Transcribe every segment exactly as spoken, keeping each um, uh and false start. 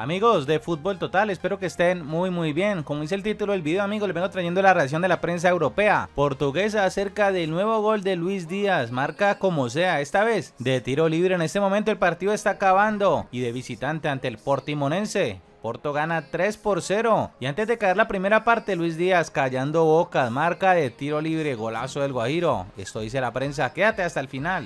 Amigos de Fútbol Total, espero que estén muy muy bien. Como dice el título del video, amigos, les vengo trayendo la reacción de la prensa europea portuguesa acerca del nuevo gol de Luis Díaz. Marca como sea, esta vez de tiro libre. En este momento el partido está acabando y de visitante ante el Portimonense. Porto gana tres por cero. Y antes de caer la primera parte, Luis Díaz callando bocas, marca de tiro libre, golazo del Guajiro. Esto dice la prensa, quédate hasta el final.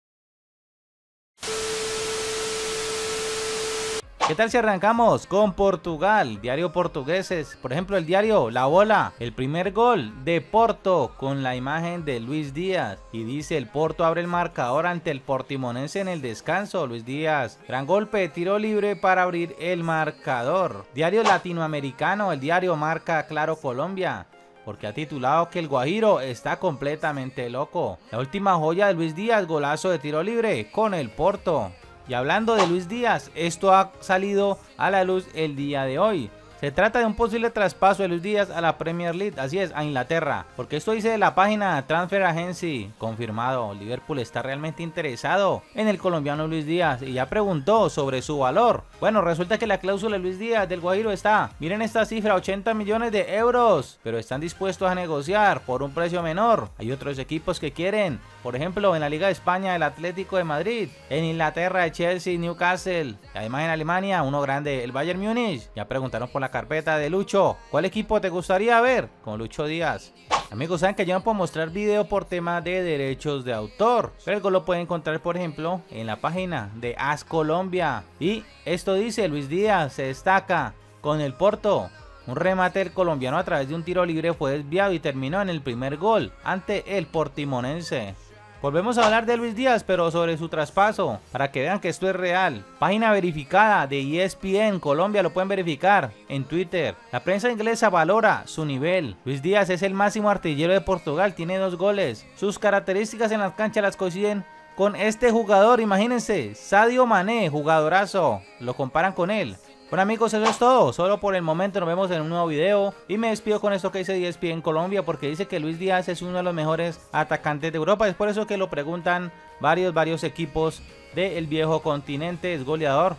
¿Qué tal si arrancamos con Portugal? Diario portugueses, por ejemplo el diario La Bola, el primer gol de Porto con la imagen de Luis Díaz y dice: el Porto abre el marcador ante el Portimonense en el descanso. Luis Díaz, gran golpe, tiro libre para abrir el marcador. Diario latinoamericano, el diario Marca Claro Colombia, porque ha titulado que el Guajiro está completamente loco. La última joya de Luis Díaz, golazo de tiro libre con el Porto. Y hablando de Luis Díaz, esto ha salido a la luz el día de hoy. Se trata de un posible traspaso de Luis Díaz a la Premier League, así es, a Inglaterra. Porque esto dice de la página Transfer Agency, confirmado. Liverpool está realmente interesado en el colombiano Luis Díaz y ya preguntó sobre su valor. Bueno, resulta que la cláusula de Luis Díaz del Guajiro está, miren esta cifra, ochenta millones de euros. Pero están dispuestos a negociar por un precio menor. Hay otros equipos que quieren, por ejemplo, en la Liga de España, el Atlético de Madrid. En Inglaterra, el Chelsea, Newcastle. Y además en Alemania, uno grande, el Bayern Múnich. Ya preguntaron por la carpeta de Lucho. ¿Cuál equipo te gustaría ver con Lucho Díaz? Amigos, saben que yo no puedo mostrar video por tema de derechos de autor, pero el gol lo pueden encontrar, por ejemplo, en la página de As Colombia. Y esto dice: Luis Díaz se destaca con el Porto. Un remate del colombiano a través de un tiro libre fue desviado y terminó en el primer gol ante el Portimonense. Volvemos a hablar de Luis Díaz, pero sobre su traspaso, para que vean que esto es real. Página verificada de E S P N Colombia, lo pueden verificar en Twitter. La prensa inglesa valora su nivel. Luis Díaz es el máximo artillero de Portugal, tiene dos goles. Sus características en las canchas las coinciden con este jugador, imagínense, Sadio Mané, jugadorazo, lo comparan con él. Bueno amigos, eso es todo, solo por el momento, nos vemos en un nuevo video y me despido con esto que dice E S P N Colombia, porque dice que Luis Díaz es uno de los mejores atacantes de Europa. Es por eso que lo preguntan varios, varios equipos del viejo continente. Es goleador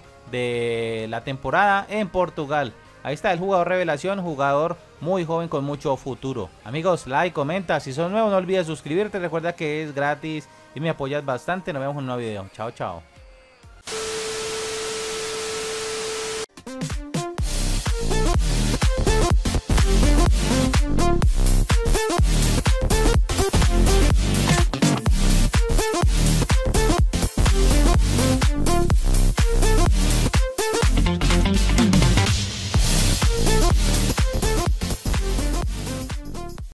de la temporada en Portugal. Ahí está el jugador revelación, jugador muy joven con mucho futuro. Amigos, like, comenta, si sos nuevo no olvides suscribirte, recuerda que es gratis y me apoyas bastante. Nos vemos en un nuevo video, chao chao.